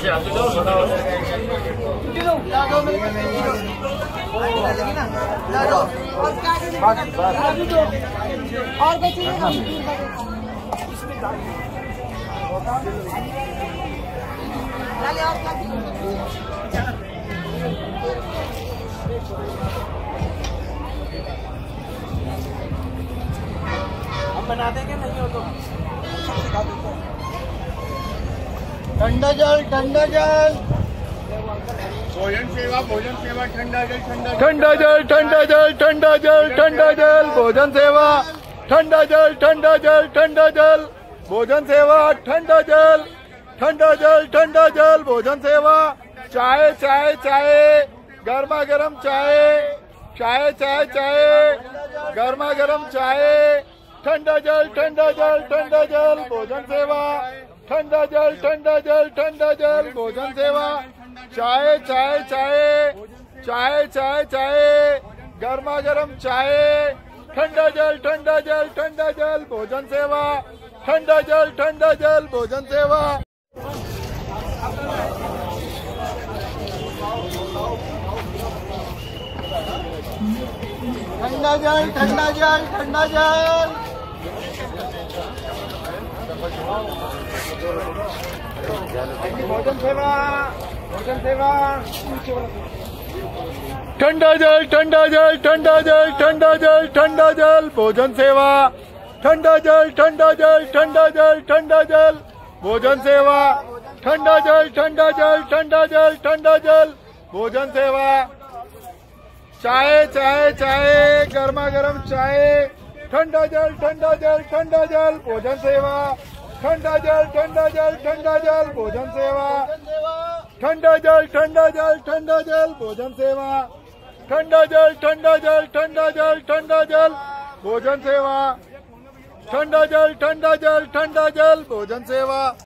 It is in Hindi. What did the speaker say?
हम बना देंगे, नहीं हो तो सिखा देते हैं। ठंडा जल, ठंडा जल, भोजन सेवा ठंडा जल, ठंडा जल, ठंडा जल, ठंडा जल, ठंडा जल, भोजन सेवा, ठंडा जल, ठंडा जल, ठंडा जल, भोजन सेवा, ठंडा जल, ठंडा जल, ठंडा जल, भोजन सेवा, चाय चाय चाय, गर्मा गर्म चाय, चाय चाय चाय, गर्मा गर्म चाय, ठंडा जल, ठंडा जल, ठंडा जल, भोजन सेवा, ठंडा जल, ठंडा जल, ठंडा जल, भोजन सेवा, चाय चाय चाय, चाय चाय चाय, गर्मा गर्म चाय, ठंडा जल, ठंडा जल, ठंडा जल, भोजन सेवा, ठंडा जल, ठंडा जल, भोजन सेवा। ठंडा जल, ठंडा जल, ठंडा जल, भोजन सेवा, भोजन सेवा, ठंडा जल, ठंडा जल, ठंडा जल, ठंडा जल, ठंडा जल, भोजन सेवा, ठंडा जल, ठंडा जल, ठंडा जल, ठंडा जल, भोजन सेवा, ठंडा जल, ठंडा जल, ठंडा जल, ठंडा जल, भोजन सेवा, चाय चाय चाय, गर्मा गर्म चाय, ठंडा जल, ठंडा जल, ठंडा जल, भोजन सेवा, ठंडा जल, ठंडा जल, ठंडा जल, भोजन सेवा, ठंडा जल, ठंडा जल, ठंडा जल, भोजन सेवा, ठंडा जल, ठंडा जल, ठंडा जल, ठंडा जल, भोजन सेवा, ठंडा जल, ठंडा जल, ठंडा जल, भोजन सेवा।